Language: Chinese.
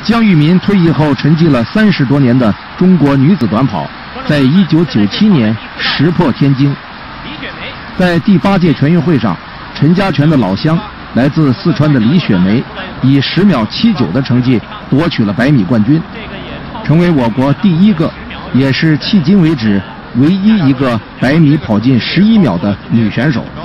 江玉民退役后沉寂了30多年的中国女子短跑，在1997年石破天惊。在第8届全运会上，陈家拳的老乡，来自四川的李雪梅，以10秒79的成绩夺取了100米冠军，成为我国第1个，也是迄今为止唯一一个100米跑进11秒的女选手。